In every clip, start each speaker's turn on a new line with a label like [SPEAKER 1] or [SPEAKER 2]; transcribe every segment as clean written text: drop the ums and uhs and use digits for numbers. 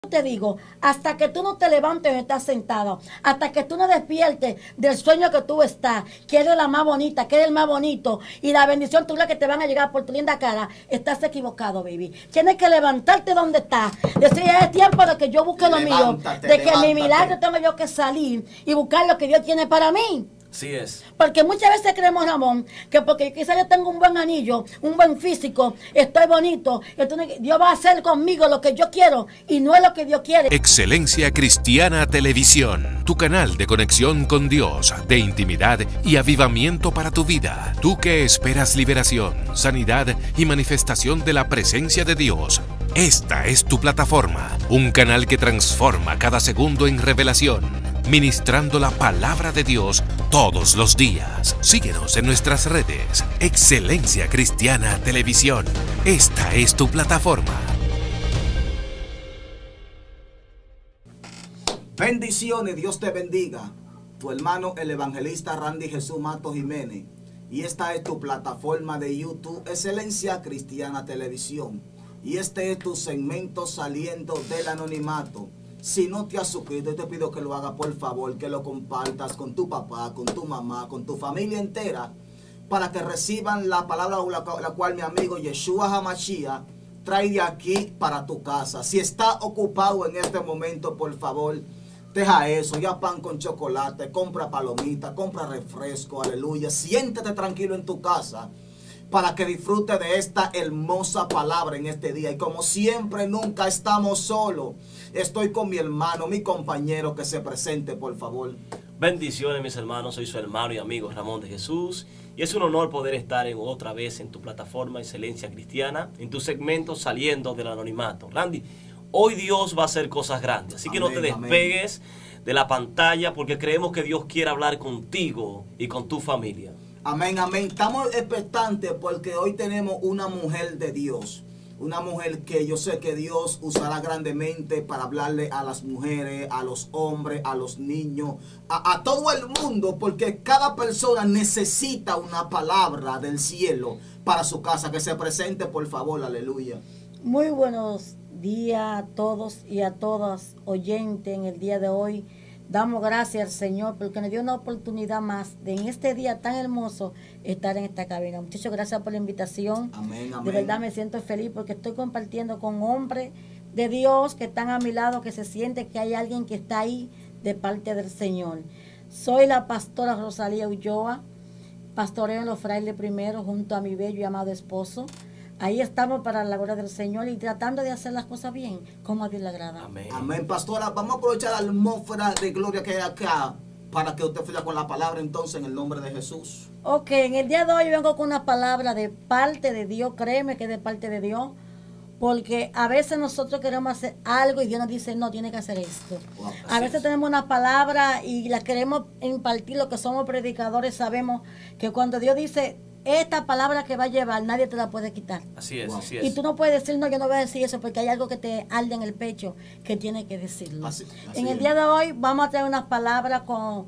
[SPEAKER 1] te digo, hasta que tú no te levantes y estás sentado, hasta que tú no despiertes del sueño que tú estás, que eres la más bonita, que eres el más bonito, y la bendición tú la que te van a llegar por tu linda cara, estás equivocado, baby. Tienes que levantarte donde estás, decir, es tiempo de que yo busque lo mío, de que mi milagro tengo yo que salir y buscar lo que Dios tiene para mí.
[SPEAKER 2] Así es.
[SPEAKER 1] Porque muchas veces creemos, Ramón, que porque quizás yo tengo un buen anillo, un buen físico, estoy bonito, entonces Dios va a hacer conmigo lo que yo quiero y no es lo que Dios quiere.
[SPEAKER 3] Excelencia Cristiana Televisión, tu canal de conexión con Dios, de intimidad y avivamiento para tu vida. Tú que esperas liberación, sanidad y manifestación de la presencia de Dios. Esta es tu plataforma, un canal que transforma cada segundo en revelación, ministrando la palabra de Dios todos los días. Síguenos en nuestras redes. Excelencia Cristiana Televisión. Esta es tu plataforma.
[SPEAKER 4] Bendiciones, Dios te bendiga. Tu hermano el evangelista Randy Jesús Mato Jiménez. Y esta es tu plataforma de YouTube, Excelencia Cristiana Televisión. Y este es tu segmento saliendo del anonimato. Si no te has suscrito, te pido que lo hagas, por favor, que lo compartas con tu papá, con tu mamá, con tu familia entera, para que reciban la palabra la cual mi amigo Yeshua Hamashiach trae de aquí para tu casa. Si está ocupado en este momento, por favor, deja eso, ya pan con chocolate, compra palomita, compra refresco, aleluya. Siéntate tranquilo en tu casa para que disfrute de esta hermosa palabra en este día. Y como siempre, nunca estamos solos. Estoy con mi hermano, mi compañero, que se presente, por favor.
[SPEAKER 2] Bendiciones, mis hermanos. Soy su hermano y amigo Ramón de Jesús. Y es un honor poder estar otra vez en tu plataforma Excelencia Cristiana, en tu segmento Saliendo del Anonimato. Randy, hoy Dios va a hacer cosas grandes. Así que amén, no te despegues de la pantalla, porque creemos que Dios quiere hablar contigo y con tu familia.
[SPEAKER 4] Amén, amén. Estamos expectantes porque hoy tenemos una mujer de Dios. Una mujer que yo sé que Dios usará grandemente para hablarle a las mujeres, a los hombres, a los niños, a todo el mundo, porque cada persona necesita una palabra del cielo para su casa. Que se presente, por favor, aleluya.
[SPEAKER 1] Muy buenos días a todos y a todas oyentes en el día de hoy. Damos gracias al Señor porque nos dio una oportunidad más de en este día tan hermoso estar en esta cabina. Muchachos, gracias por la invitación.
[SPEAKER 4] Amén, amén.
[SPEAKER 1] De verdad me siento feliz porque estoy compartiendo con hombres de Dios que están a mi lado, que se siente que hay alguien que está ahí de parte del Señor. Soy la pastora Rosalía Ulloa, pastoreo en los frailes primero junto a mi bello y amado esposo. Ahí estamos para la gloria del Señor y tratando de hacer las cosas bien, como a Dios le agrada.
[SPEAKER 4] Amén. Amén, pastora. Vamos a aprovechar la atmósfera de gloria que hay acá para que usted fluya con la palabra entonces en el nombre de Jesús.
[SPEAKER 1] Ok, en el día de hoy vengo con una palabra de parte de Dios, créeme que es de parte de Dios, porque a veces nosotros queremos hacer algo y Dios nos dice, no, tiene que hacer esto. Wow, a veces tenemos una palabra y la queremos impartir, los que somos predicadores sabemos que cuando Dios dice, esta palabra que va a llevar, nadie te la puede quitar.
[SPEAKER 2] Así es, así es.
[SPEAKER 1] Y tú no puedes decir, no, yo no voy a decir eso, porque hay algo que te arde en el pecho que tiene que decirlo.
[SPEAKER 4] Así
[SPEAKER 1] en el día de hoy vamos a traer unas palabras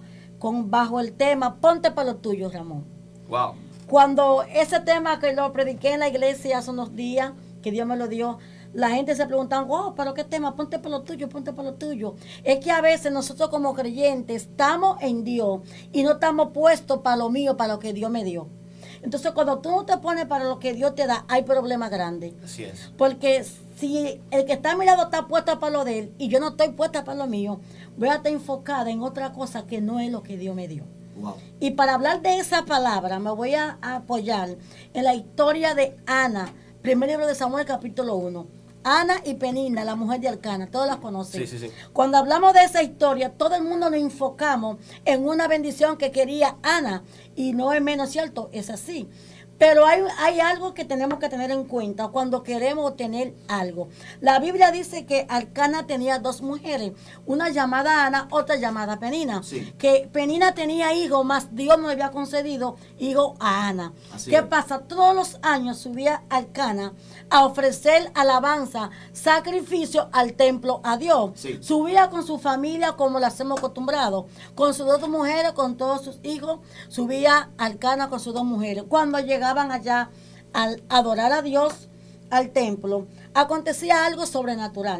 [SPEAKER 1] con bajo el tema, ponte para lo tuyo, Ramón.
[SPEAKER 2] Wow.
[SPEAKER 1] Cuando ese tema que lo prediqué en la iglesia hace unos días, que Dios me lo dio, la gente se preguntaba, wow, ¿pero qué tema? Ponte para lo tuyo, ponte para lo tuyo. Es que a veces nosotros como creyentes estamos en Dios y no estamos puestos para lo mío, para lo que Dios me dio. Entonces, cuando tú no te pones para lo que Dios te da, hay problemas grandes.
[SPEAKER 2] Así es.
[SPEAKER 1] Porque si el que está a mi lado está puesto para lo de él y yo no estoy puesta para lo mío, voy a estar enfocada en otra cosa que no es lo que Dios me dio.
[SPEAKER 4] Wow.
[SPEAKER 1] Y para hablar de esa palabra, me voy a apoyar en la historia de Ana, primer libro de Samuel, capítulo 1. Ana y Penina, la mujer de Elcana, todos las conocen.
[SPEAKER 2] Sí.
[SPEAKER 1] Cuando hablamos de esa historia, todo el mundo nos enfocamos en una bendición que quería Ana, y no es menos cierto, es así. Pero hay algo que tenemos que tener en cuenta cuando queremos obtener algo. La Biblia dice que Elcana tenía dos mujeres, una llamada Ana, otra llamada Penina.
[SPEAKER 4] Sí.
[SPEAKER 1] Que Penina tenía hijos, más Dios no le había concedido hijo a Ana.
[SPEAKER 4] Así
[SPEAKER 1] ¿Qué
[SPEAKER 4] es.
[SPEAKER 1] pasa? Todos los años subía Elcana a ofrecer alabanza, sacrificio al templo a Dios.
[SPEAKER 4] Sí.
[SPEAKER 1] Subía con su familia como lo hacemos acostumbrados, con sus dos mujeres, con todos sus hijos. Subía Elcana con sus dos mujeres. Cuando llegaban allá a adorar a Dios, al templo, acontecía algo sobrenatural.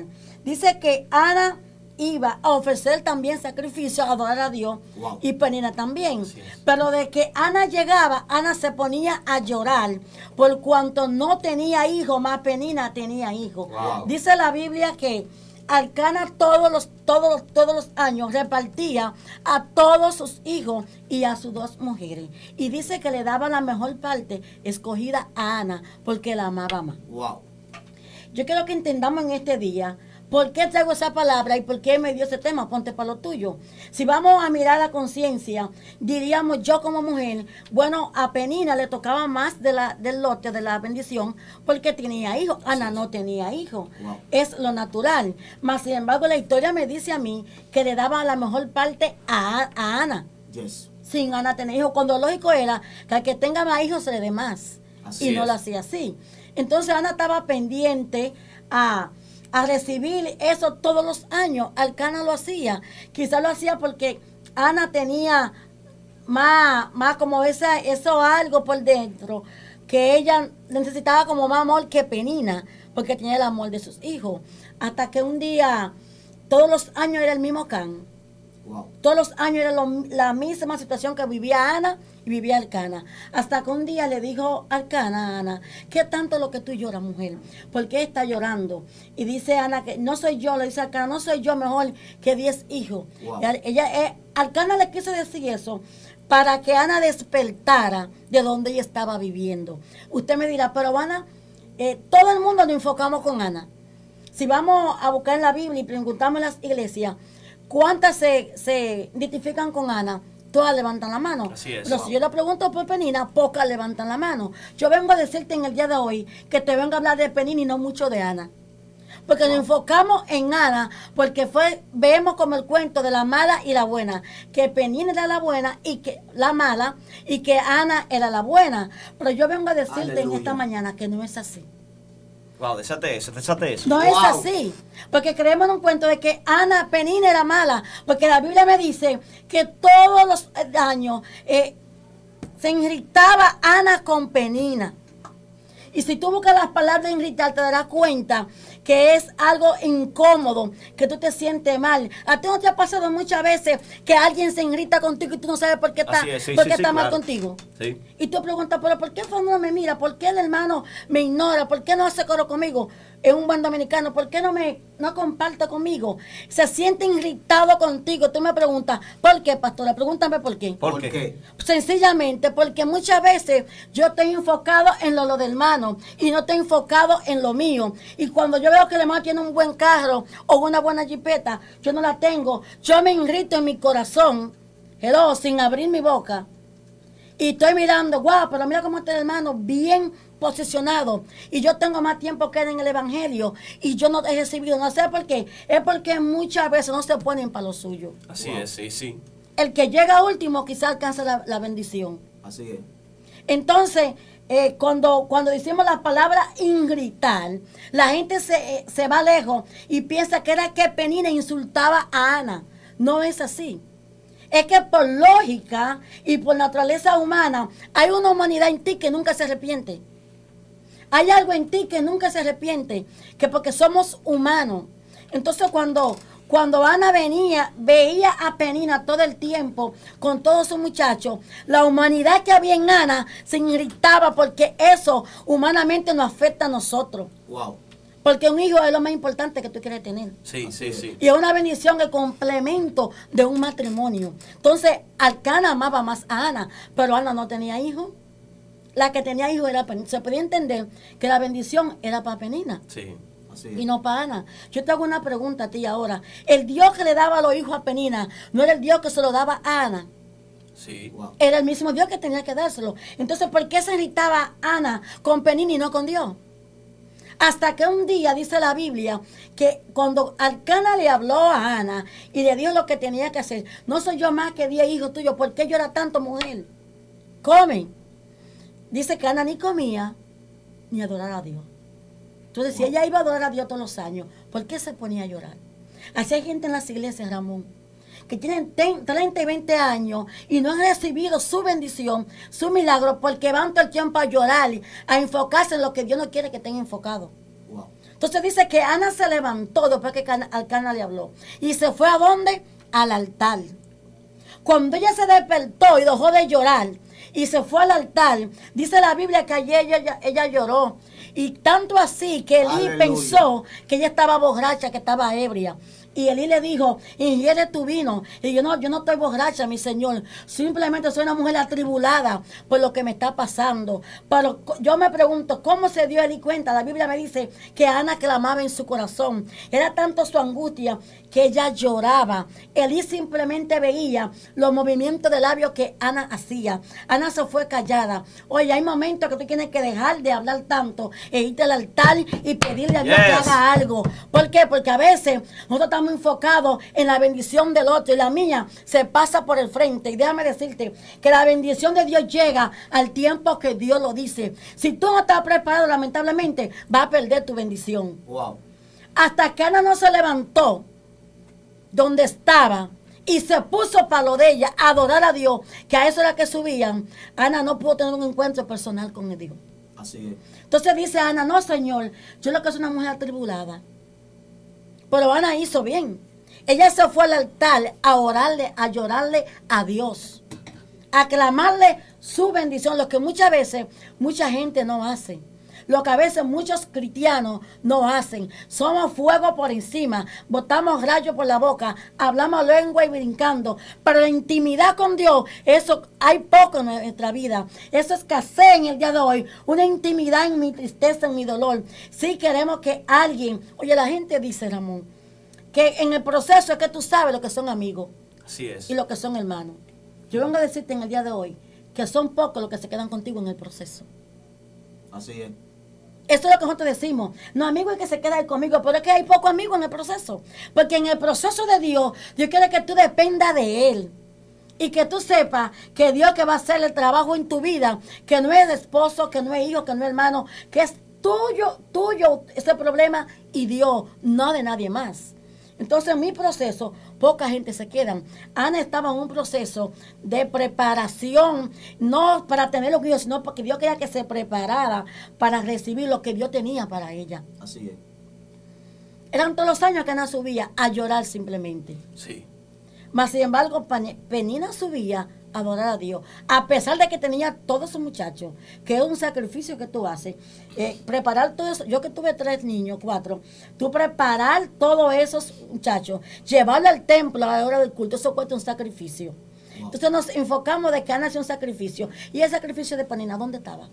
[SPEAKER 1] Dice que Ana iba a ofrecer también sacrificio, a adorar a Dios,
[SPEAKER 4] Wow.
[SPEAKER 1] y Penina también.
[SPEAKER 2] Así es.
[SPEAKER 1] Pero de que Ana llegaba, Ana se ponía a llorar por cuanto no tenía hijo, más Penina tenía hijo.
[SPEAKER 4] Wow.
[SPEAKER 1] Dice la Biblia que Alcana todos los años repartía a todos sus hijos y a sus 2 mujeres. Y dice que le daba la mejor parte escogida a Ana porque la amaba más.
[SPEAKER 4] Wow.
[SPEAKER 1] Yo quiero que entendamos en este día por qué traigo esa palabra y por qué me dio ese tema. Ponte para lo tuyo. Si vamos a mirar la conciencia, diríamos yo como mujer, bueno, a Penina le tocaba más del lote de la bendición porque tenía hijos. Ana no tenía hijos.
[SPEAKER 4] Wow.
[SPEAKER 1] Es lo natural. Mas, sin embargo, la historia me dice a mí que le daba la mejor parte a Ana.
[SPEAKER 4] Yes.
[SPEAKER 1] Sin Ana tener hijos, cuando lógico era que al que tenga más hijos se le dé más.
[SPEAKER 4] Así
[SPEAKER 1] Y no
[SPEAKER 2] es.
[SPEAKER 1] lo hacía así. Entonces Ana estaba pendiente a recibir eso todos los años. Alcana lo hacía. Quizás lo hacía porque Ana tenía más como eso algo por dentro, que ella necesitaba como más amor que Penina, porque tenía el amor de sus hijos. Hasta que un día, todos los años era el mismo can.
[SPEAKER 4] Wow.
[SPEAKER 1] Todos los años era la misma situación que vivía Ana y vivía Alcana. Hasta que un día le dijo Alcana a Ana, ¿qué tanto lo que tú lloras, mujer? ¿Por qué estás llorando? Y dice Ana que no soy yo, le dice Alcana, no soy yo mejor que 10 hijos.
[SPEAKER 4] Wow.
[SPEAKER 1] Alcana le quiso decir eso para que Ana despertara de donde ella estaba viviendo. Usted me dirá, pero Ana, todo el mundo nos enfocamos con Ana. Si vamos a buscar en la Biblia y preguntamos en las iglesias, ¿cuántas se identifican con Ana? Todas levantan la mano.
[SPEAKER 2] Así es.
[SPEAKER 1] Pero si yo le pregunto por Penina, pocas levantan la mano. Yo vengo a decirte en el día de hoy que te vengo a hablar de Penina y no mucho de Ana. Porque nos enfocamos en Ana, porque vemos como el cuento de la mala y la buena, que Penina era la buena y que la mala, y que Ana era la buena. Pero yo vengo a decirte en
[SPEAKER 4] Aleluya.
[SPEAKER 1] esta mañana que no es así.
[SPEAKER 2] Wow, desate eso.
[SPEAKER 1] No
[SPEAKER 4] Wow.
[SPEAKER 1] es así, porque creemos en un cuento de que Penina era mala, porque la Biblia me dice que todos los años se irritaba Ana con Penina. Y si tú buscas las palabras de irritar, te darás cuenta que es algo incómodo, que tú te sientes mal. ¿A ti no te ha pasado muchas veces que alguien se irrita contigo y tú no sabes por qué está,
[SPEAKER 2] Así es, sí,
[SPEAKER 1] por
[SPEAKER 2] sí,
[SPEAKER 1] qué
[SPEAKER 2] sí,
[SPEAKER 1] está mal
[SPEAKER 2] claro.
[SPEAKER 1] contigo?
[SPEAKER 2] Sí.
[SPEAKER 1] Y tú preguntas, pero ¿por qué no me mira? ¿Por qué el hermano me ignora? ¿Por qué no hace coro conmigo? Es un buen dominicano. ¿Por qué no comparte conmigo? Se siente irritado contigo. Tú me preguntas, ¿por qué, pastora? Pregúntame por qué.
[SPEAKER 2] ¿Por qué?
[SPEAKER 1] Sencillamente porque muchas veces yo estoy enfocado en lo del hermano y no estoy enfocado en lo mío. Y cuando yo veo que el hermano tiene un buen carro o una buena jipeta, yo no la tengo. Yo me irrito en mi corazón, sin abrir mi boca. Y estoy mirando, guau, pero mira cómo está el hermano, bien posicionado. Y yo tengo más tiempo que él en el evangelio. Y yo no he recibido, no sé por qué. Es porque muchas veces no se ponen para lo suyo.
[SPEAKER 2] Así
[SPEAKER 4] Wow.
[SPEAKER 2] es, sí, sí.
[SPEAKER 1] El que llega último quizás alcanza la bendición.
[SPEAKER 4] Así es.
[SPEAKER 1] Entonces, cuando decimos la palabra irritar, la gente se va lejos y piensa que era que Penina insultaba a Ana. No es así. Es que por lógica y por naturaleza humana hay una humanidad en ti que nunca se arrepiente. Hay algo en ti que nunca se arrepiente, que porque somos humanos. Entonces cuando Ana veía a Penina todo el tiempo con todos sus muchachos, la humanidad que había en Ana se irritaba porque eso humanamente nos afecta a nosotros.
[SPEAKER 4] Wow.
[SPEAKER 1] Porque un hijo es lo más importante que tú quieres tener.
[SPEAKER 2] Sí, sí, sí.
[SPEAKER 1] Y es una bendición, el complemento de un matrimonio. Entonces, Alcana amaba más a Ana, pero Ana no tenía hijos. La que tenía hijos era Penina. Se podía entender que la bendición era para Penina
[SPEAKER 2] Sí.
[SPEAKER 4] Así
[SPEAKER 1] y
[SPEAKER 4] es.
[SPEAKER 1] no para Ana. Yo te hago una pregunta a ti ahora. El Dios que le daba los hijos a Penina no era el Dios que se lo daba a Ana.
[SPEAKER 2] Sí.
[SPEAKER 4] Wow.
[SPEAKER 1] Era el mismo Dios que tenía que dárselo. Entonces, ¿por qué se irritaba Ana con Penina y no con Dios? Hasta que un día dice la Biblia que cuando Alcana le habló a Ana y le dijo lo que tenía que hacer, no soy yo más que 10 hijos tuyos, ¿por qué llora tanto, mujer? Come. Dice que Ana ni comía ni adoraba a Dios. Entonces, si ella iba a adorar a Dios todos los años, ¿por qué se ponía a llorar? Así hay gente en las iglesias, Ramón, que tienen 30 y 20 años y no han recibido su bendición, su milagro, porque van todo el tiempo a llorar, a enfocarse en lo que Dios no quiere que estén enfocados.
[SPEAKER 4] Wow.
[SPEAKER 1] Entonces dice que Ana se levantó después que Alcana le habló. Y se fue ¿a dónde? Al altar. Cuando ella se despertó y dejó de llorar y se fue al altar, dice la Biblia que allí ella lloró. Y tanto así que Elí pensó que ella estaba borracha, que estaba ebria. Y Elí le dijo, ingiere tu vino. Y yo no estoy borracha, mi señor. Simplemente soy una mujer atribulada por lo que me está pasando. Pero yo me pregunto, ¿cómo se dio Elí cuenta? La Biblia me dice que Ana clamaba en su corazón. Era tanto su angustia que ella lloraba. Elí simplemente veía los movimientos de labios que Ana hacía. Ana se fue callada. Oye, hay momentos que tú tienes que dejar de hablar tanto e irte al altar y pedirle a Dios que haga algo. ¿Por qué? Porque a veces nosotros estamos enfocados en la bendición del otro y la mía se pasa por el frente. Y déjame decirte que la bendición de Dios llega al tiempo que Dios lo dice. Si tú no estás preparado, lamentablemente vas a perder tu bendición.
[SPEAKER 4] Wow.
[SPEAKER 1] Hasta que Ana no se levantó donde estaba y se puso para lo de ella, a adorar a Dios, que a eso era que subían, Ana no pudo tener un encuentro personal con Dios.
[SPEAKER 4] Así es.
[SPEAKER 1] Entonces dice Ana, no, Señor, yo lo que soy una mujer atribulada. Pero Ana hizo bien. Ella se fue al altar a orarle, a llorarle a Dios, a clamarle su bendición, lo que muchas veces mucha gente no hace. Lo que a veces muchos cristianos no hacen. Somos fuego por encima, botamos rayos por la boca, hablamos lengua y brincando. Pero la intimidad con Dios, eso hay poco en nuestra vida. Eso escasea en el día de hoy. Una intimidad en mi tristeza, en mi dolor. Si queremos que alguien... Oye, la gente dice, Ramón, que en el proceso es que tú sabes lo que son amigos.
[SPEAKER 2] Así es.
[SPEAKER 1] Y lo que son hermanos. Yo vengo a decirte en el día de hoy que son pocos los que se quedan contigo en el proceso.
[SPEAKER 4] Así es.
[SPEAKER 1] Eso es lo que nosotros decimos. No, amigo es que se queda ahí conmigo, pero es que hay pocos amigos en el proceso. Porque en el proceso de Dios quiere que tú dependas de Él. Y que tú sepas que Dios que va a hacer el trabajo en tu vida, que no es esposo, que no es hijo, que no es hermano, que es tuyo ese problema y Dios, no de nadie más. Entonces en mi proceso, poca gente se quedan. Ana estaba en un proceso de preparación, no para tener lo que Dios, sino porque Dios quería que se preparara para recibir lo que Dios tenía para ella.
[SPEAKER 4] Así es.
[SPEAKER 1] Eran todos los años que Ana subía a llorar simplemente.
[SPEAKER 2] Sí.
[SPEAKER 1] Mas sin embargo, Penina subía a adorar a Dios, a pesar de que tenía todos sus muchachos, que es un sacrificio que tú haces, preparar todo eso. Yo que tuve 3 niños, 4, tú preparar todos esos muchachos, llevarlo al templo a la hora del culto, eso cuesta un sacrificio. Wow. Entonces nos enfocamos de que Ana hacía un sacrificio, y el sacrificio de Penina, ¿dónde estaba?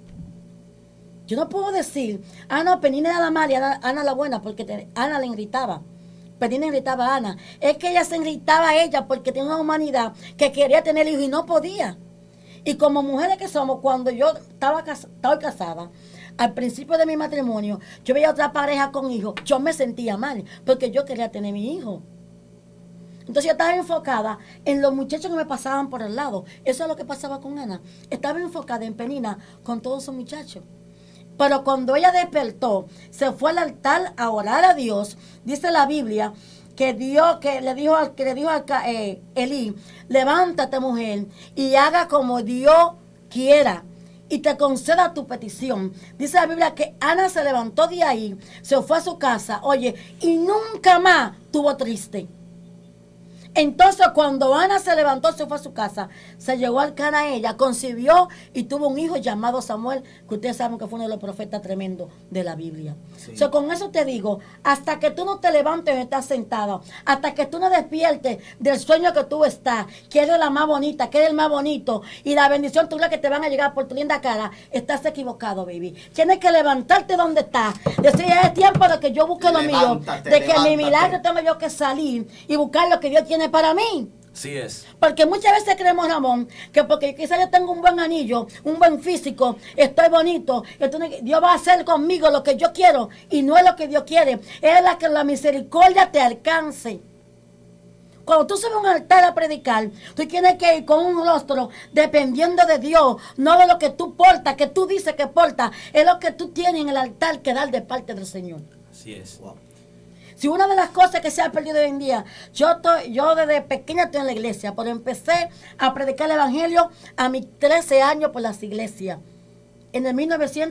[SPEAKER 1] Yo no puedo decir, no, Penina era la mala y Ana la buena, porque Ana le gritaba. Penina irritaba a Ana. Es que ella se irritaba a ella porque tenía una humanidad que quería tener hijos y no podía. Y como mujeres que somos, cuando yo estaba casada, al principio de mi matrimonio, yo veía otra pareja con hijos, yo me sentía mal porque yo quería tener mi hijo. Entonces yo estaba enfocada en los muchachos que me pasaban por el lado. Eso es lo que pasaba con Ana. Estaba enfocada en Penina con todos esos muchachos. Pero cuando ella despertó, se fue al altar a orar a Dios. Dice la Biblia que Dios le dijo a Elí, levántate mujer y haga como Dios quiera y te conceda tu petición. Dice la Biblia que Ana se levantó de ahí, se fue a su casa, oye, y nunca más estuvo triste. Entonces cuando Ana se levantó, se fue a su casa, se llegó al Cana, ella concibió y tuvo un hijo llamado Samuel, que ustedes saben que fue uno de los profetas tremendos de la Biblia. Sí. Con eso te digo, hasta que tú no te levantes y estás sentado, hasta que tú no despiertes del sueño que tú estás, que eres la más bonita, que eres el más bonito, y la bendición tú la que te van a llegar por tu linda cara, estás equivocado, baby. Tienes que levantarte donde estás, decir, es tiempo de que yo busque lo mío, de que mi milagro tengo yo que salir y buscar lo que Dios tiene para mí.
[SPEAKER 2] Así es.
[SPEAKER 1] Porque muchas veces creemos, Ramón, que porque quizás yo tengo un buen anillo, un buen físico, estoy bonito, entonces Dios va a hacer conmigo lo que yo quiero, y no es lo que Dios quiere, es la que la misericordia te alcance. Cuando tú subes a un altar a predicar, tú tienes que ir con un rostro dependiendo de Dios, no de lo que tú portas, que tú dices que portas, es lo que tú tienes en el altar que dar de parte del Señor.
[SPEAKER 2] Así es.
[SPEAKER 4] Wow.
[SPEAKER 1] Si una de las cosas que se ha perdido hoy en día, yo desde pequeña estoy en la iglesia, pero empecé a predicar el evangelio a mis 13 años por las iglesias. en el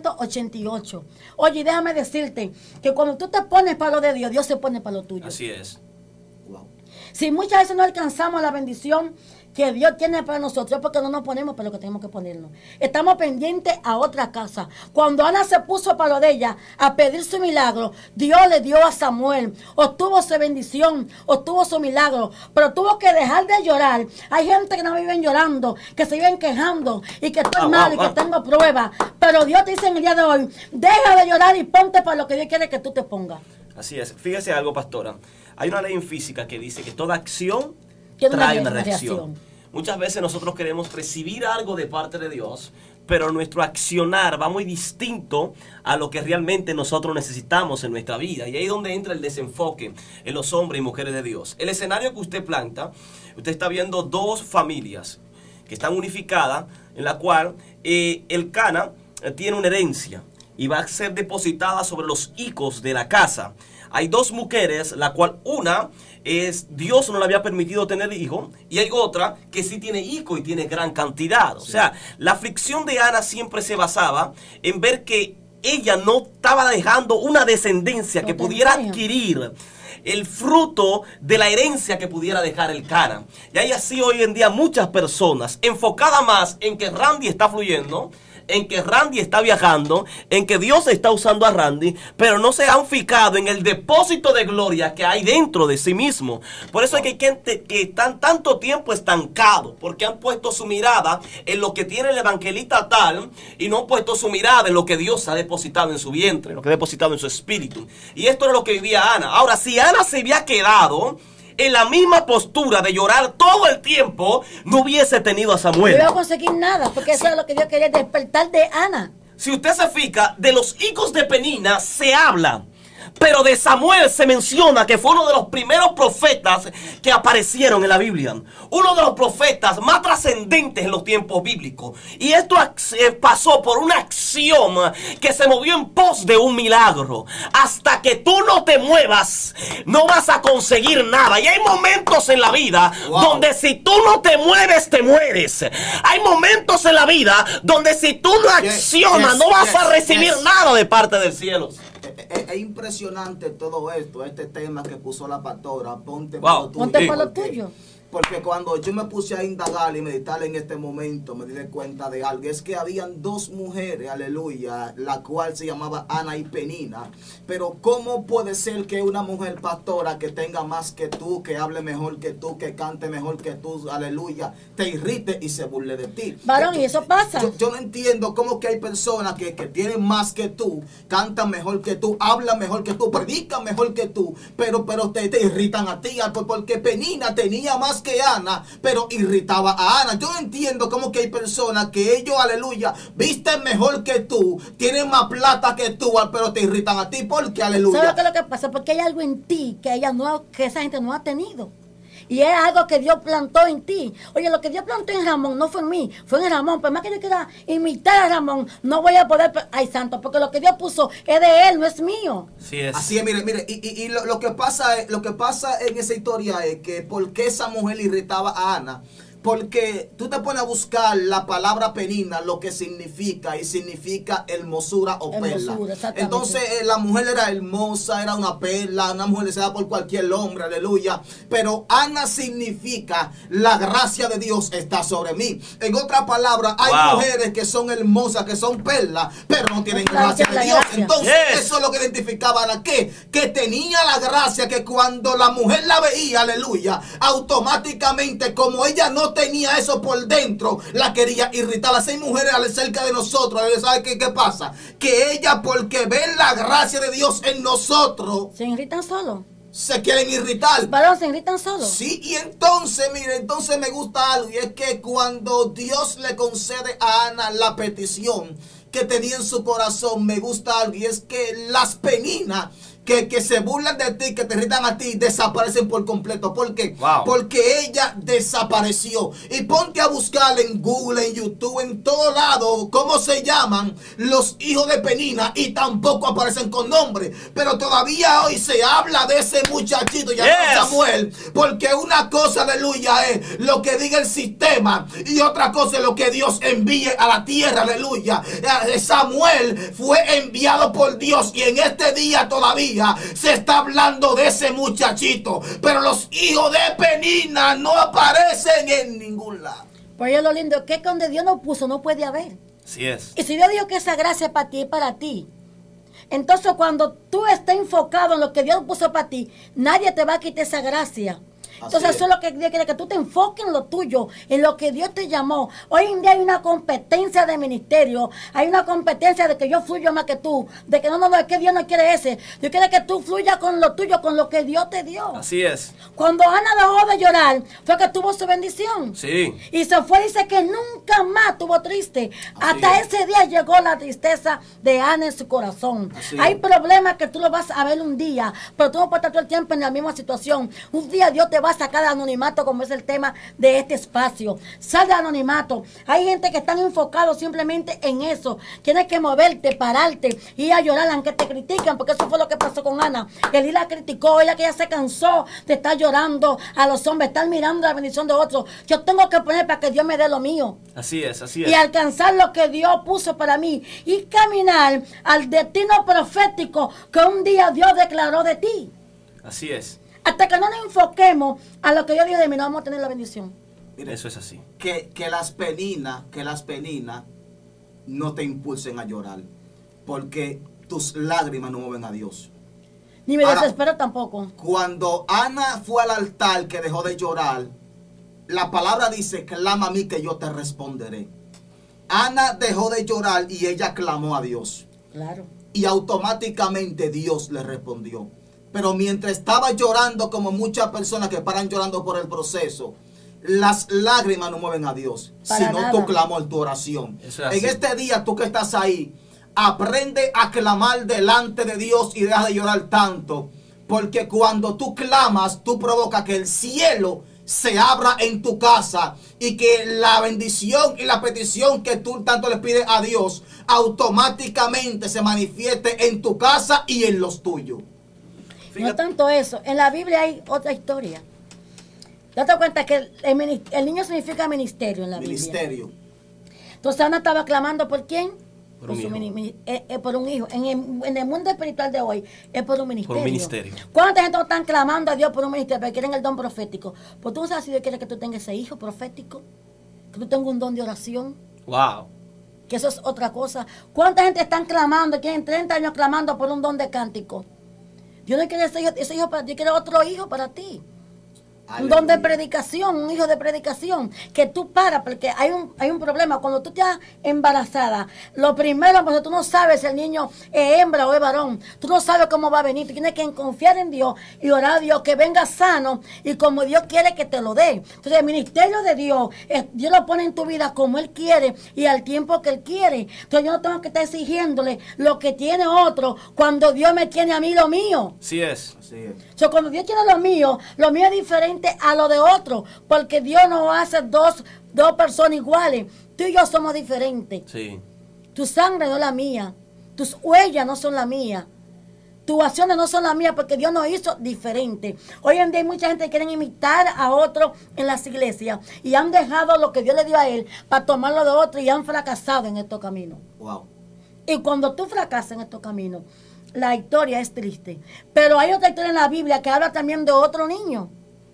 [SPEAKER 1] 1988. Oye, déjame decirte que cuando tú te pones para lo de Dios, Dios se pone para lo tuyo.
[SPEAKER 2] Así es.
[SPEAKER 4] Wow.
[SPEAKER 1] Si muchas veces no alcanzamos la bendición que Dios tiene para nosotros, es porque no nos ponemos para lo que tenemos que ponernos. Estamos pendientes a otra casa. Cuando Ana se puso para lo de ella a pedir su milagro, Dios le dio a Samuel, obtuvo su bendición, obtuvo su milagro, pero tuvo que dejar de llorar. Hay gente que no viven llorando, que se viven quejando y que estoy mal y que tengo pruebas, pero Dios te dice en el día de hoy, deja de llorar y ponte para lo que Dios quiere que tú te pongas.
[SPEAKER 2] Así es. Fíjese algo, pastora. Hay una ley en física que dice que toda acción
[SPEAKER 1] Tiene
[SPEAKER 2] trae
[SPEAKER 1] una
[SPEAKER 2] una
[SPEAKER 1] reacción.
[SPEAKER 2] reacción. Muchas veces nosotros queremos recibir algo de parte de Dios, pero nuestro accionar va muy distinto a lo que realmente nosotros necesitamos en nuestra vida. Y ahí es donde entra el desenfoque en los hombres y mujeres de Dios. El escenario que usted planta, usted está viendo dos familias que están unificadas, en la cual el Cana tiene una herencia y va a ser depositada sobre los hijos de la casa. Hay dos mujeres, la cual una es Dios no le había permitido tener hijo, y hay otra que sí tiene hijo y tiene gran cantidad. O sea, la aflicción de Ana siempre se basaba en ver que ella no estaba dejando una descendencia que pudiera adquirir el fruto de la herencia que pudiera dejar el Cana. Y hay así hoy en día muchas personas enfocadas más en que Randy está fluyendo, en que Randy está viajando, en que Dios está usando a Randy, pero no se han fijado en el depósito de gloria que hay dentro de sí mismo. Por eso hay gente que están tanto tiempo estancados, porque han puesto su mirada en lo que tiene el evangelista tal, y no han puesto su mirada en lo que Dios ha depositado en su vientre, lo que ha depositado en su espíritu. Y esto era lo que vivía Ana. Ahora, si Ana se había quedado en la misma postura de llorar todo el tiempo, no hubiese tenido a Samuel.
[SPEAKER 1] No iba a conseguir nada, porque eso es lo que Dios quería, despertar de Ana.
[SPEAKER 2] Si usted se fija, de los hijos de Penina se habla, pero de Samuel se menciona que fue uno de los primeros profetas que aparecieron en la Biblia. Uno de los profetas más trascendentes en los tiempos bíblicos. Y esto pasó por una acción que se movió en pos de un milagro. Hasta que tú no te muevas, no vas a conseguir nada. Y hay momentos en la vida donde si tú no te mueves, te mueres. Hay momentos en la vida donde si tú no accionas, no vas a recibir nada de parte del cielo.
[SPEAKER 4] Es impresionante todo esto, este tema que puso la pastora. Ponte
[SPEAKER 1] Ponte para lo tuyo.
[SPEAKER 4] Porque cuando yo me puse a indagar y meditar en este momento, me di cuenta de algo. Es que habían dos mujeres, aleluya, la cual se llamaba Ana y Penina. Pero ¿cómo puede ser que una mujer pastora que tenga más que tú, que hable mejor que tú, que cante mejor que tú, aleluya, te irrite y se burle de ti?
[SPEAKER 1] Varón, y eso pasa.
[SPEAKER 4] Yo no entiendo cómo que hay personas que tienen más que tú, cantan mejor que tú, hablan mejor que tú, predican mejor que tú, pero te irritan a ti, porque Penina tenía más que Ana, pero irritaba a Ana. Yo no entiendo cómo que hay personas que ellos, aleluya, visten mejor que tú, tienen más plata que tú, pero te irritan a ti, porque aleluya.
[SPEAKER 1] ¿Sabes qué es lo que pasa? Porque hay algo en ti que que esa gente no ha tenido. Y es algo que Dios plantó en ti. Oye, lo que Dios plantó en Ramón no fue en mí, fue en Ramón. Pero más que yo quiera imitar a Ramón, no voy a poder. Ay, santo, porque lo que Dios puso es de él, no es mío.
[SPEAKER 4] Así es, mire. Y lo que pasa en esa historia es que ¿por qué esa mujer irritaba a Ana? Porque tú te pones a buscar la palabra Penina, lo que significa, y significa hermosura o perla. Entonces la mujer era hermosa, era una perla, una mujer deseada por cualquier hombre, aleluya. Pero Ana significa la gracia de Dios está sobre mí. En otras palabras, hay mujeres que son hermosas, que son perlas, pero no tienen gracia de Dios. Entonces eso es lo que identificaba a Ana, que tenía la gracia, que cuando la mujer la veía, aleluya, automáticamente, como ella no tenía eso por dentro, la quería irritar. Las 6 mujeres cerca de nosotros, ¿sabe qué pasa? Que ella, porque ven la gracia de Dios en nosotros,
[SPEAKER 1] se irritan solo.
[SPEAKER 4] Se quieren irritar.
[SPEAKER 1] Varón, se irritan solo.
[SPEAKER 4] Sí, y entonces, mire, entonces me gusta algo, y es que cuando Dios le concede a Ana la petición que tenía en su corazón, me gusta algo, y es que las Peninas que se burlan de ti, que te irritan a ti, desaparecen por completo. ¿Por qué?
[SPEAKER 2] Wow.
[SPEAKER 4] Porque ella desapareció. Y ponte a buscar en Google, en YouTube, en todo lado, cómo se llaman los hijos de Penina, y tampoco aparecen con nombre. Pero todavía hoy se habla de ese muchachito llamado Samuel, porque una cosa, aleluya, es lo que diga el sistema, y otra cosa es lo que Dios envíe a la tierra, aleluya. Samuel fue enviado por Dios, y en este día todavía se está hablando de ese muchachito, pero los hijos de Penina no aparecen en ningún lado.
[SPEAKER 1] Por ello lo lindo es que donde Dios no puso no puede haber.
[SPEAKER 2] Así es.
[SPEAKER 1] Y si Dios dijo que esa gracia es para ti, es para ti. Entonces cuando tú estés enfocado en lo que Dios puso para ti, nadie te va a quitar esa gracia. Entonces eso es lo que Dios quiere, que tú te enfoques en lo tuyo, en lo que Dios te llamó. Hoy en día hay una competencia de ministerio, hay una competencia de que yo fluyo más que tú, de que no, es que Dios no quiere ese. Dios quiere que tú fluyas con lo tuyo, con lo que Dios te dio.
[SPEAKER 2] Así es.
[SPEAKER 1] Cuando Ana dejó de llorar, fue que tuvo su bendición.
[SPEAKER 2] Sí.
[SPEAKER 1] Y se fue, dice que nunca más tuvo triste. Hasta ese día llegó la tristeza de Ana en su corazón. Hay problemas que tú lo vas a ver un día, pero tú no puedes estar todo el tiempo en la misma situación. Un día Dios te va a sacar de anonimato, como es el tema de este espacio. Sal de anonimato. Hay gente que están enfocados simplemente en eso. Tienes que moverte, pararte, ir a llorar aunque te critican, porque eso fue lo que pasó con Ana. Él la criticó, ella que ya se cansó de estar llorando a los hombres, estar mirando la bendición de otros. Yo tengo que poner para que Dios me dé lo mío.
[SPEAKER 2] Así es, así es.
[SPEAKER 1] Y alcanzar lo que Dios puso para mí. Y caminar al destino profético que un día Dios declaró de ti.
[SPEAKER 2] Así es.
[SPEAKER 1] Hasta que no nos enfoquemos a lo que Dios dijo de mí, no vamos a tener la bendición.
[SPEAKER 4] Mire,
[SPEAKER 2] eso es así.
[SPEAKER 4] Que las peninas no te impulsen a llorar, porque tus lágrimas no mueven a Dios.
[SPEAKER 1] Ni me
[SPEAKER 4] Ahora,
[SPEAKER 1] desespero tampoco.
[SPEAKER 4] Cuando Ana fue al altar, que dejó de llorar, la palabra dice: clama a mí que yo te responderé. Ana dejó de llorar y ella clamó a Dios.
[SPEAKER 1] Claro.
[SPEAKER 4] Y automáticamente Dios le respondió. Pero mientras estaba llorando, como muchas personas que paran llorando por el proceso, las lágrimas no mueven a Dios, sino tu clamor, tu oración. En este día, tú que estás ahí, aprende a clamar delante de Dios y deja de llorar tanto, porque cuando tú clamas, tú provocas que el cielo se abra en tu casa y que la bendición y la petición que tú tanto le pides a Dios automáticamente se manifieste en tu casa y en los tuyos.
[SPEAKER 1] No tanto eso, en la Biblia hay otra historia. Date cuenta que el niño significa ministerio en la
[SPEAKER 4] ministerio.
[SPEAKER 1] Biblia. Entonces Ana estaba clamando ¿por quién?
[SPEAKER 2] Por un hijo.
[SPEAKER 1] Por un hijo. En el mundo espiritual de hoy es por un ministerio.
[SPEAKER 2] Por un ministerio.
[SPEAKER 1] ¿Cuánta gente están clamando a Dios por un ministerio? Pero quieren el don profético. Pues tú no sabes si Dios quiere que tú tengas ese hijo profético, que tú tengas un don de oración.
[SPEAKER 2] Wow. Que
[SPEAKER 1] eso es otra cosa. ¿Cuánta gente están clamando, quieren 30 años clamando por un don de cántico? Dios no quiere ese hijo para ti, quiere otro hijo para ti. Un don de predicación, un hijo de predicación, que tú paras, porque hay un problema. Cuando tú estás embarazada, lo primero, porque tú no sabes si el niño es hembra o es varón, tú no sabes cómo va a venir, tú tienes que confiar en Dios y orar a Dios que venga sano y como Dios quiere que te lo dé. Entonces el ministerio de Dios, Dios lo pone en tu vida como Él quiere y al tiempo que Él quiere. Entonces yo no tengo que estar exigiéndole lo que tiene otro cuando Dios me tiene a mí lo mío.
[SPEAKER 2] Así es.
[SPEAKER 1] So, cuando Dios tiene lo mío es diferente a lo de otro, porque Dios no hace dos personas iguales. Tú y yo somos diferentes.
[SPEAKER 2] Sí.
[SPEAKER 1] Tu sangre no es la mía, tus huellas no son la mía, tus acciones no son las mías, porque Dios nos hizo diferente. Hoy en día hay mucha gente que quiere imitar a otro en las iglesias y han dejado lo que Dios le dio a él para tomarlo de otro y han fracasado en estos caminos.
[SPEAKER 4] Wow.
[SPEAKER 1] Y cuando tú fracasas en estos caminos, la historia es triste. Pero hay otra historia en la Biblia que habla también de otro niño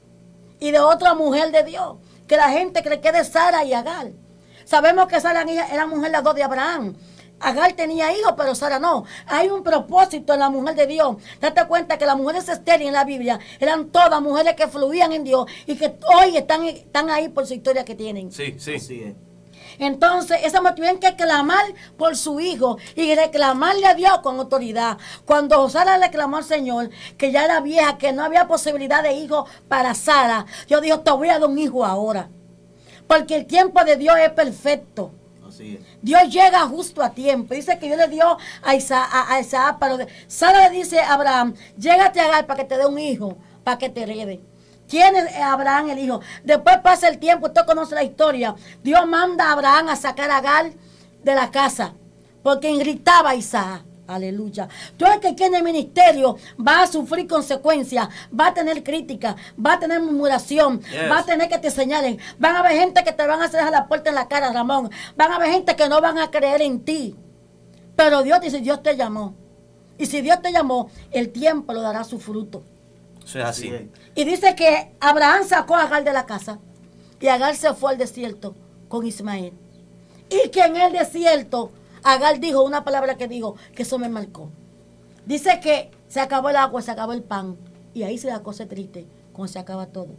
[SPEAKER 1] y de otra mujer de Dios, que la gente cree que es de Sara y Agar. Sabemos que Sara era mujer las dos de Abraham. Agar tenía hijos, pero Sara no. Hay un propósito en la mujer de Dios. Date cuenta que las mujeres estériles en la Biblia eran todas mujeres que fluían en Dios y que hoy están ahí por su historia que tienen.
[SPEAKER 2] Sí, sí.
[SPEAKER 4] Así es.
[SPEAKER 1] Entonces, esa mujer tuvieron que clamar por su hijo y reclamarle a Dios con autoridad. Cuando Sara le clamó al Señor, que ya era vieja, que no había posibilidad de hijo para Sara, Dios dijo, te voy a dar un hijo ahora. Porque el tiempo de Dios es perfecto.
[SPEAKER 4] Así es.
[SPEAKER 1] Dios llega justo a tiempo. Dice que Dios le dio a Isaac, pero Sara le dice a Abraham, llégate a Agar para que te dé un hijo, para que te herede. Tiene Abraham el hijo. Después pasa el tiempo, usted conoce la historia. Dios manda a Abraham a sacar a Agar de la casa, porque irritaba a Isaac. Aleluya. Todo el que tiene ministerio va a sufrir consecuencias, va a tener crítica, va a tener murmuración, va a tener que te señalen. Van a haber gente que te van a hacer a la puerta en la cara, Ramón. Van a haber gente que no van a creer en ti. Pero Dios dice, Dios te llamó. Y si Dios te llamó, el tiempo lo dará su fruto.
[SPEAKER 2] Eso es así.
[SPEAKER 1] Y dice que Abraham sacó a Agar de la casa y Agar se fue al desierto con Ismael. Y que en el desierto Agar dijo una palabra que dijo, que eso me marcó. Dice que se acabó el agua, se acabó el pan. Y ahí se la cosa triste, cuando se acaba todo.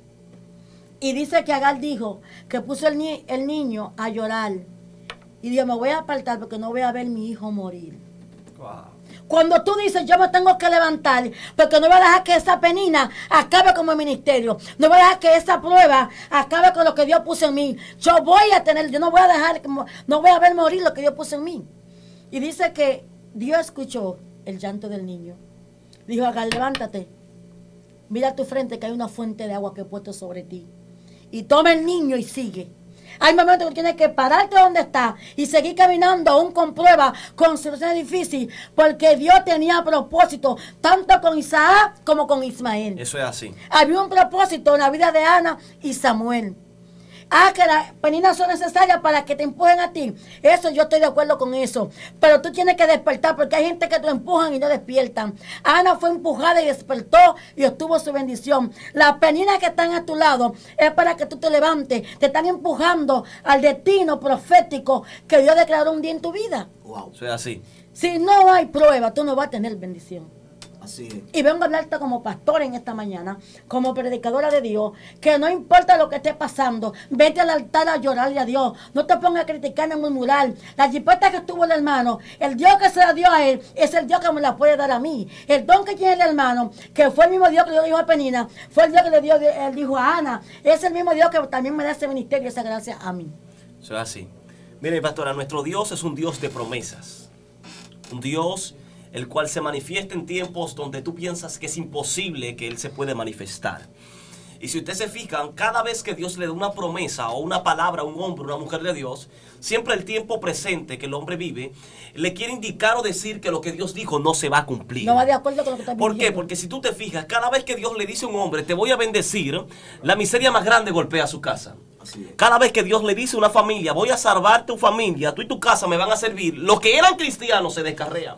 [SPEAKER 1] Y dice que Agar dijo que puso el niño a llorar. Y dijo, me voy a apartar porque no voy a ver a mi hijo morir.
[SPEAKER 2] Wow.
[SPEAKER 1] Cuando tú dices, yo me tengo que levantar, porque no voy a dejar que esa penina acabe con mi ministerio. No voy a dejar que esa prueba acabe con lo que Dios puso en mí. Yo no voy a dejar, no voy a ver morir lo que Dios puso en mí. Y dice que Dios escuchó el llanto del niño. Dijo, Agar, levántate. Mira a tu frente que hay una fuente de agua que he puesto sobre ti. Y toma el niño y sigue. Hay momentos que tienes que pararte donde está y seguir caminando aún con pruebas, con situaciones difíciles, porque Dios tenía propósito, tanto con Isaac como con Ismael.
[SPEAKER 2] Eso es así.
[SPEAKER 1] Había un propósito en la vida de Ana y Samuel. Que las peninas son necesarias para que te empujen a ti. Eso yo estoy de acuerdo con eso. Pero tú tienes que despertar, porque hay gente que te empujan y no despiertan. Ana fue empujada y despertó y obtuvo su bendición. Las peninas que están a tu lado es para que tú te levantes. Te están empujando al destino profético que Dios declaró un día en tu vida.
[SPEAKER 4] Wow.
[SPEAKER 2] Eso es así.
[SPEAKER 1] Si no hay prueba, tú no vas a tener bendición.
[SPEAKER 4] Así es.
[SPEAKER 1] Y vengo a hablarte como pastor en esta mañana, como predicadora de Dios, que no importa lo que esté pasando, vete al altar a llorarle a Dios. No te pongas a criticar ni a murmurar. La jipeta que tuvo el hermano, el Dios que se la dio a él, es el Dios que me la puede dar a mí. El don que tiene el hermano, que fue el mismo Dios que le dio a Penina, fue el Dios que le dio el dijo a Ana, es el mismo Dios que también me da ese ministerio y esa gracia a mí.
[SPEAKER 2] Eso es así. Mire, pastora, nuestro Dios es un Dios de promesas. Un Dios el cual se manifiesta en tiempos donde tú piensas que es imposible que Él se puede manifestar. Y si ustedes se fijan, cada vez que Dios le da una promesa o una palabra a un hombre o una mujer de Dios, siempre el tiempo presente que el hombre vive, le quiere indicar o decir que lo que Dios dijo no se va a cumplir.
[SPEAKER 1] No va de acuerdo con lo que está
[SPEAKER 2] ¿Por qué? Porque si tú te fijas, cada vez que Dios le dice a un hombre, te voy a bendecir, la miseria más grande golpea su casa. Cada vez que Dios le dice a una familia, voy a salvar tu familia, tú y tu casa me van a servir, los que eran cristianos se descarrean.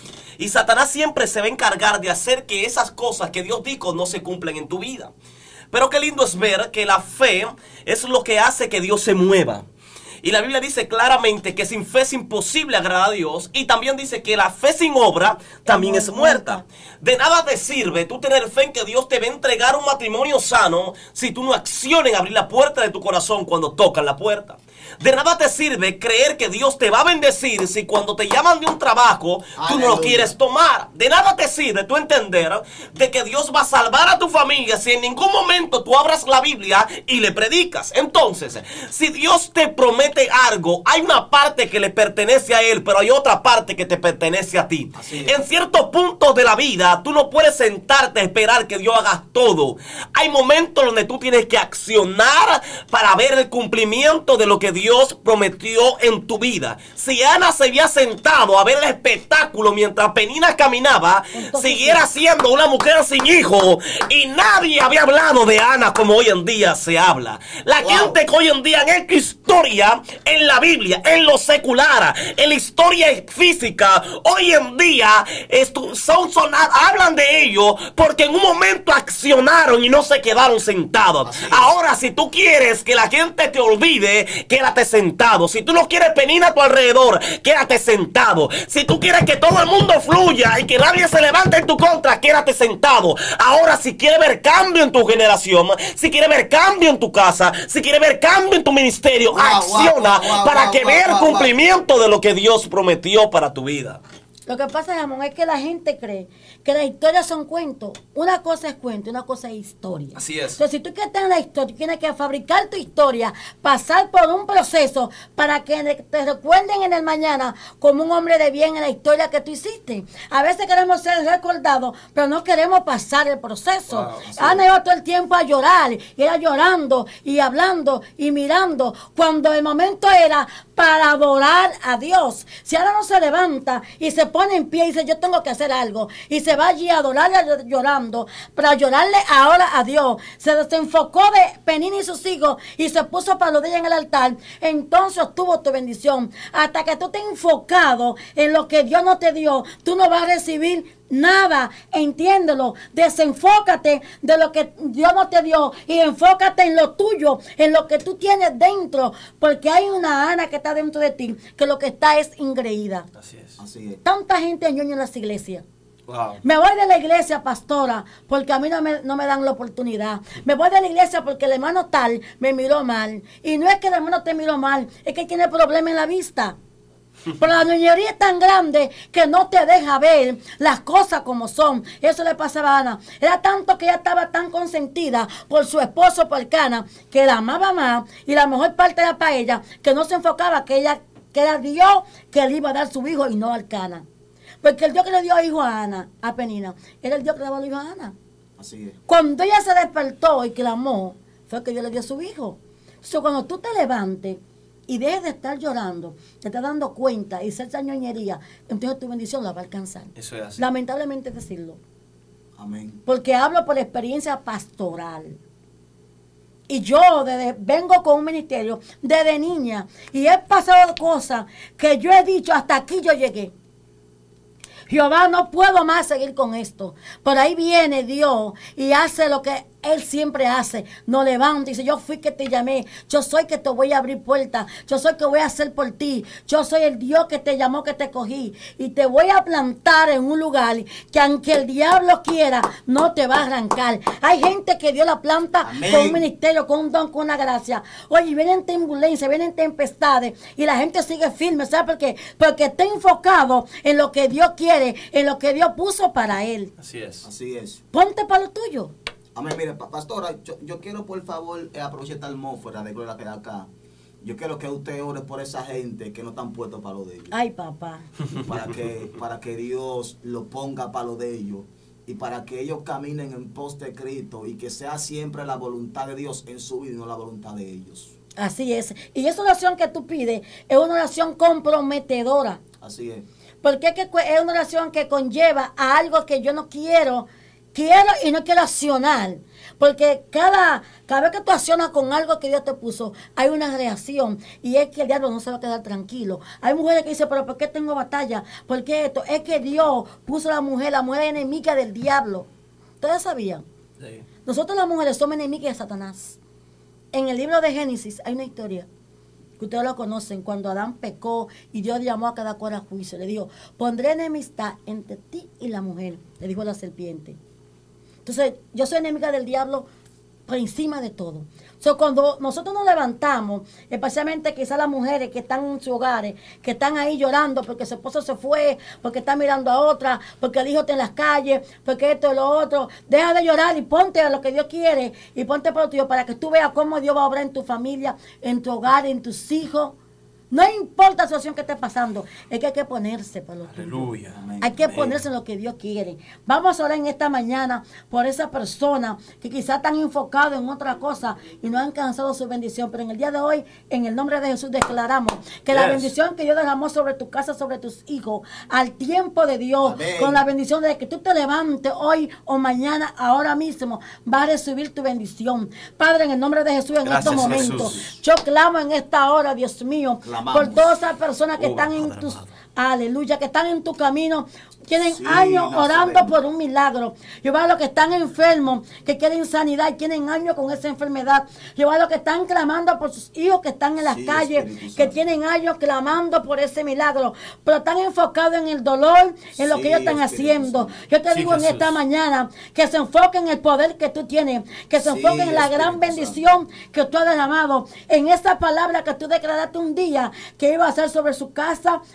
[SPEAKER 2] Y Satanás siempre se va a encargar de hacer que esas cosas que Dios dijo no se cumplen en tu vida. Pero qué lindo es ver que la fe es lo que hace que Dios se mueva. Y la Biblia dice claramente que sin fe es imposible agradar a Dios. Y también dice que la fe sin obra también es muerta. De nada te sirve tú tener fe en que Dios te va a entregar un matrimonio sano si tú no accionas en abrir la puerta de tu corazón cuando tocan la puerta. De nada te sirve creer que Dios te va a bendecir si cuando te llaman de un trabajo tú no lo quieres tomar. De nada te sirve tú entender de que Dios va a salvar a tu familia si en ningún momento tú abras la Biblia y le predicas. Entonces, si Dios te promete algo, hay una parte que le pertenece a Él, pero hay otra parte que te pertenece a ti. En ciertos puntos de la vida tú no puedes sentarte a esperar que Dios haga todo. Hay momentos donde tú tienes que accionar para ver el cumplimiento de lo que Dios prometió en tu vida. Si Ana se había sentado a ver el espectáculo mientras Penina caminaba, siguiera siendo una mujer sin hijo y nadie había hablado de Ana como hoy en día se habla. La gente que hoy en día en esta historia, en la Biblia, en lo secular, en la historia física, hoy en día hablan de ello porque en un momento accionaron y no se quedaron sentados. Ahora, si tú quieres que la gente te olvide, quédate sentado. Si tú no quieres penina a tu alrededor, quédate sentado. Si tú quieres que todo el mundo fluya y que nadie se levante en tu contra, quédate sentado. Ahora, si quieres ver cambio en tu generación, si quieres ver cambio en tu casa, si quieres ver cambio en tu ministerio, acciona para que vea el cumplimiento de lo que Dios prometió para tu vida.
[SPEAKER 1] Lo que pasa, Ramón, es que la gente cree que las historias son cuentos. Una cosa es cuento, una cosa es historia.
[SPEAKER 2] Así es.
[SPEAKER 1] Entonces, si tú quieres tener la historia, tienes que fabricar tu historia, pasar por un proceso para que te recuerden en el mañana como un hombre de bien en la historia que tú hiciste. A veces queremos ser recordados, pero no queremos pasar el proceso.
[SPEAKER 2] Wow,
[SPEAKER 1] Ana iba todo el tiempo a llorar, y era llorando y hablando y mirando, cuando el momento era para adorar a Dios. Si Ana no se levanta y se pone en pie y dice, yo tengo que hacer algo, y se va allí a adorarle llorando, para llorarle ahora a Dios, se desenfocó de Penina y sus hijos y se puso para los de ella en el altar, entonces obtuvo tu bendición. Hasta que tú estés enfocado en lo que Dios no te dio, tú no vas a recibir nada. Entiéndelo, desenfócate de lo que Dios no te dio y enfócate en lo tuyo, en lo que tú tienes dentro, porque hay una Ana que está dentro de ti, que lo que está es ingreída.
[SPEAKER 2] Así es.
[SPEAKER 4] Así es.
[SPEAKER 1] Tanta gente ñoña en las iglesias.
[SPEAKER 2] Wow.
[SPEAKER 1] Me voy de la iglesia, pastora, porque a mí no me dan la oportunidad. Me voy de la iglesia porque el hermano tal me miró mal. Y no es que el hermano te miró mal, es que tiene problemas en la vista. Pero la ñoñería es tan grande que no te deja ver las cosas como son. Eso le pasaba a Ana. Era tanto que ella estaba tan consentida por su esposo, por Cana, que la amaba más y la mejor parte era para ella, que no se enfocaba que era Dios que le iba a dar su hijo y no al Cana. Porque el Dios que le dio hijo a Ana, a Penina, era el Dios que le daba el hijo a Ana.
[SPEAKER 4] Así es.
[SPEAKER 1] Cuando ella se despertó y clamó, fue que Dios le dio a su hijo. Cuando tú te levantes y dejes de estar llorando, te estás dando cuenta y ser esa ñoñería, entonces tu bendición la va a alcanzar.
[SPEAKER 2] Eso es así.
[SPEAKER 1] Lamentablemente decirlo.
[SPEAKER 4] Amén.
[SPEAKER 1] Porque hablo por experiencia pastoral. Y yo vengo con un ministerio desde niña y he pasado cosas que yo he dicho, hasta aquí yo llegué. Jehová, no puedo más seguir con esto. Por ahí viene Dios y hace lo que Él siempre hace. Nos levanta y dice, yo fui que te llamé. Yo soy que te voy a abrir puertas. Yo soy que voy a hacer por ti. Yo soy el Dios que te llamó, que te cogí. Y te voy a plantar en un lugar que aunque el diablo quiera, no te va a arrancar. Hay gente que Dios la planta
[SPEAKER 4] Amén.
[SPEAKER 1] con un ministerio, con un don, con una gracia. Oye, vienen turbulencias, vienen tempestades y la gente sigue firme. ¿Sabes por qué? Porque está enfocado en lo que Dios quiere, en lo que Dios puso para él.
[SPEAKER 2] Así es.
[SPEAKER 4] Así es.
[SPEAKER 1] Ponte para lo tuyo.
[SPEAKER 4] Amén. Mire, pastora, yo quiero por favor aprovechar esta atmósfera de gloria que hay acá. Yo quiero que usted ore por esa gente que no están puestos para lo de ellos.
[SPEAKER 1] Ay, papá.
[SPEAKER 4] Para que Dios lo ponga para lo de ellos. Y para que ellos caminen en pos de Cristo. Y que sea siempre la voluntad de Dios en su vida y no la voluntad de ellos.
[SPEAKER 1] Así es. Y esa oración que tú pides es una oración comprometedora.
[SPEAKER 4] Así es.
[SPEAKER 1] Porque es una oración que conlleva a algo que yo no quiero y no quiero accionar. Porque cada vez que tú accionas con algo que Dios te puso, hay una reacción. Y es que el diablo no se va a quedar tranquilo. Hay mujeres que dicen, pero ¿por qué tengo batalla? ¿Por qué esto? Es que Dios puso a la mujer enemiga del diablo. ¿Ustedes sabían?
[SPEAKER 2] Sí.
[SPEAKER 1] Nosotros las mujeres somos enemigas de Satanás. En el libro de Génesis hay una historia que ustedes lo conocen, cuando Adán pecó y Dios llamó a cada cual a juicio. Le dijo, pondré enemistad entre ti y la mujer, le dijo la serpiente. Entonces, yo soy enemiga del diablo por encima de todo. Cuando nosotros nos levantamos, especialmente quizás las mujeres que están en sus hogares, que están ahí llorando porque su esposo se fue, porque está mirando a otra, porque el hijo está en las calles, porque esto y lo otro, deja de llorar y ponte a lo que Dios quiere y ponte por lo tuyo para que tú veas cómo Dios va a obrar en tu familia, en tu hogar, en tus hijos. No importa la situación que esté pasando, es que hay que ponerse por lo tuyo.
[SPEAKER 2] Aleluya.
[SPEAKER 1] Hay que ponerse en lo que Dios quiere. Vamos a orar en esta mañana por esa persona que quizás están enfocados en otra cosa y no han alcanzado su bendición. Pero en el día de hoy, en el nombre de Jesús, declaramos que la bendición que Dios derramó sobre tu casa, sobre tus hijos, al tiempo de Dios,
[SPEAKER 4] Amén.
[SPEAKER 1] con la bendición de que tú te levantes hoy o mañana, ahora mismo, vas a recibir tu bendición. Padre, en el nombre de Jesús, en
[SPEAKER 2] Gracias,
[SPEAKER 1] estos momentos,
[SPEAKER 2] Jesús.
[SPEAKER 1] yo clamo en esta hora, Dios mío,
[SPEAKER 4] Clamamos.
[SPEAKER 1] por todas esas personas que están en
[SPEAKER 2] Padre
[SPEAKER 1] tus...
[SPEAKER 2] amado.
[SPEAKER 1] Aleluya, que están en tu camino, tienen
[SPEAKER 4] Sí,
[SPEAKER 1] años orando
[SPEAKER 4] Nazareno.
[SPEAKER 1] por un milagro. Llevar a los que están enfermos, que quieren sanidad y tienen años con esa enfermedad. Llevar a los que están clamando por sus hijos que están en las
[SPEAKER 4] Sí,
[SPEAKER 1] calles,
[SPEAKER 4] Espíritu
[SPEAKER 1] que
[SPEAKER 4] Santo.
[SPEAKER 1] tienen años clamando por ese milagro, pero están enfocados en el dolor, en lo
[SPEAKER 4] Sí,
[SPEAKER 1] que ellos están
[SPEAKER 4] Espíritu
[SPEAKER 1] haciendo.
[SPEAKER 4] Santo.
[SPEAKER 1] Yo te
[SPEAKER 2] Sí,
[SPEAKER 1] digo en
[SPEAKER 2] Jesús.
[SPEAKER 1] esta mañana que se enfoquen en el poder que tú tienes, que se
[SPEAKER 4] Sí,
[SPEAKER 1] enfoquen en la gran
[SPEAKER 4] Espíritu
[SPEAKER 1] bendición que tú has derramado, en esa palabra que tú declaraste un día que iba a ser sobre su casa y sobre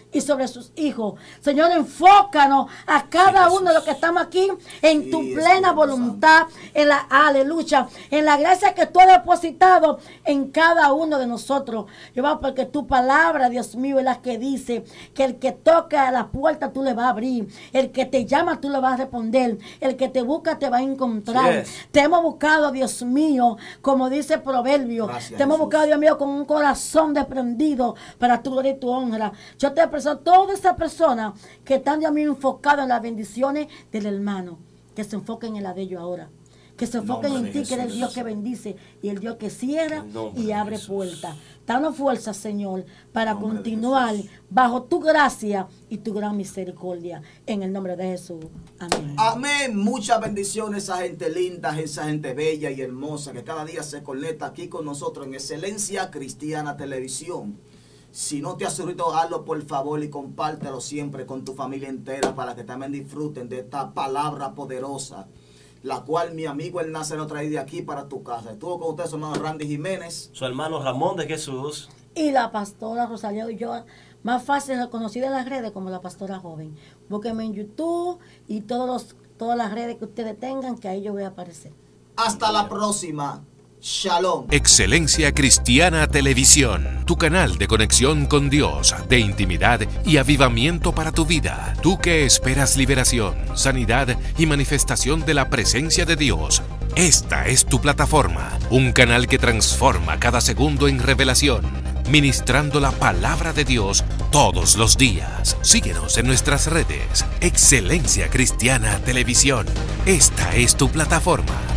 [SPEAKER 1] de sus hijos. Señor, enfócanos a cada uno de los que estamos aquí en tu plena voluntad, en la aleluya, en la gracia que tú has depositado en cada uno de nosotros. Yo vamos, porque tu palabra, Dios mío, es la que dice que el que toca a la puerta tú le vas a abrir, el que te llama tú le vas a responder, el que te busca te va a encontrar. Te hemos buscado, Dios mío, como dice Proverbio. Gracias, te hemos buscado, Dios mío, con un corazón desprendido para tu gloria y tu honra. Yo te presento a todas esas personas que están, Dios mío, enfocadas en las bendiciones del hermano, que se enfoquen en la de ellos ahora. Que se enfoquen en ti, que eres el Dios que bendice y el Dios que cierra y abre puertas. Danos fuerza, Señor, para continuar bajo tu gracia y tu gran misericordia. En el nombre de Jesús. Amén.
[SPEAKER 4] Amén. Muchas bendiciones a gente linda, esa gente bella y hermosa que cada día se conecta aquí con nosotros en Excelencia Cristiana Televisión. Si no te has suscrito, hazlo por favor y compártelo siempre con tu familia entera para que también disfruten de esta palabra poderosa, la cual mi amigo el Nazareno trae de aquí para tu casa. Estuvo con ustedes su hermano Randy Jiménez,
[SPEAKER 2] su hermano Ramón de Jesús
[SPEAKER 1] y la pastora Rosalía Ulloa, más fácil reconocida en las redes como la pastora joven. Búsquenme en YouTube y todas las redes que ustedes tengan, que ahí yo voy a aparecer.
[SPEAKER 4] Hasta la próxima. Shalom.
[SPEAKER 3] Excelencia Cristiana Televisión, tu canal de conexión con Dios, de intimidad y avivamiento para tu vida. Tú que esperas liberación, sanidad y manifestación de la presencia de Dios. Esta es tu plataforma, un canal que transforma cada segundo en revelación, ministrando la palabra de Dios todos los días. Síguenos en nuestras redes. Excelencia Cristiana Televisión. Esta es tu plataforma.